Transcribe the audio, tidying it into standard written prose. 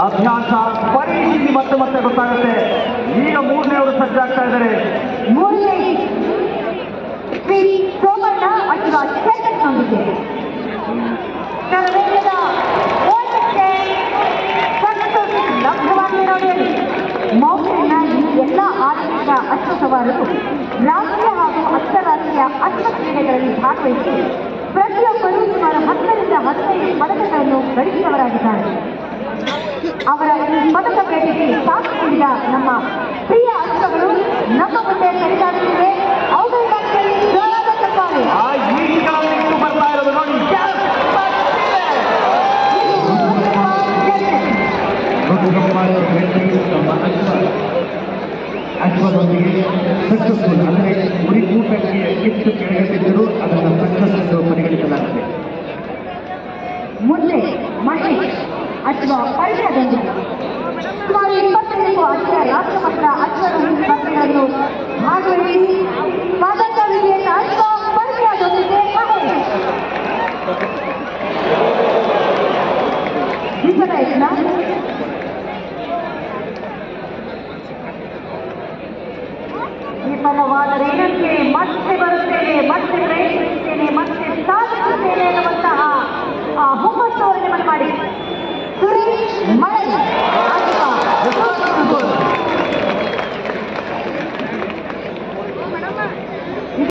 ಅಭ್ಯಾಸ ಪರಿಶೀಲಿ ಮತ್ತೆ ಮತ್ತೆ ಗೊತ್ತಾಗುತ್ತೆ. ಈಗ ಮೂರನೆಯವರು ಸಜ್ಜಾಗ್ತಾ ಇದ್ದಾರೆ. ಮೂರನೇ ಶ್ರೀ ಸೋಮಣ್ಣ ಅಥವಾ ಚೇತನ್ನೊಂದಿಗೆ ಕರ್ನಾಟಕದ ಓಟಕ್ಕೆ ಲಭ್ಯವಾಗಿರೋದು. ಮೌಲ್ಯನ ಈ ಎಲ್ಲ ಆಧುನಿಕ ಅಶ್ವಸವಾರರು ರಾಷ್ಟ್ರೀಯ ಹಾಗೂ ಅಂತಾರಾಷ್ಟ್ರೀಯ ಅಶ್ವ ಕ್ರೀಡೆಗಳಲ್ಲಿ ಭಾಗವಹಿಸಿ ಪ್ರತಿಯೊಬ್ಬರು ಸುಮಾರು 10 ರಿಂದ 15 ಪದಕಗಳನ್ನು ಗಳಿಸಿದವರಾಗಿದ್ದಾರೆ. ಅವರ ಈ ಪದಕ ಬೇಟೆಗೆ ಸಾಥ್ ನೀಡಿದ ನಮ್ಮ ಪ್ರಿಯ ಅಶ್ವಗಳು ನಮ್ಮ ಮುಂದೆ ಕರೆದಾಡುತ್ತಿವೆ. ಅವುಗಳಿಗಾಗಿ ಜೋರಾದ ಚಪ್ಪಾಳೆ. ಬರ್ತಾ ಇರೋದು ನೋಡಿ. ಅಶ್ವದೊಂದಿಗೆ ಸಕ್ಸಸ್ಫುಲ್ ಅಂದರೆ ಗುರಿ ಕೂಟಕ್ಕೆ ಎಷ್ಟು ಕೆಳಗಟ್ಟಿದ್ದರೂ ಅದನ್ನು ಸಕ್ಸಸ್ ಎಂದು ಪರಿಗಣಿಸಲಾಗಿದೆ. ಮುಂದೆ ಮಹೇಶ್ ಅಥವಾ ಪರಿಚಯದೊಂದಿಗೆ ಸುಮಾರು 25ಕ್ಕೂ ಅಧಿಕ ರಾಷ್ಟ್ರಮಟ್ಟದ ಅಶ್ವರೋಹಿ ಸ್ಪರ್ಧೆಗಳನ್ನು ಭಾಗವಹಿಸಿ ಪದಕ ವಿಜೇತ ಅಶ್ವ ಪರಿಚಯದೊಂದಿಗೆ ಮಹೇಶ್. ವಿಫಲಯತ್ನ ವಿಫಲವಾದರೇನಂತೆ ಮತ್ತೆ ಬರುತ್ತೇನೆ, ಮತ್ತೆ ಪ್ರಯತ್ನಿಸುತ್ತೇನೆ, ಮತ್ತೆ ಸಾಧಿಸುತ್ತೇನೆ ಎನ್ನುವಂತಹ ಹುಮ್ಮಸ್ಸು ಅವರಿಗೆ ಮಾಡಿ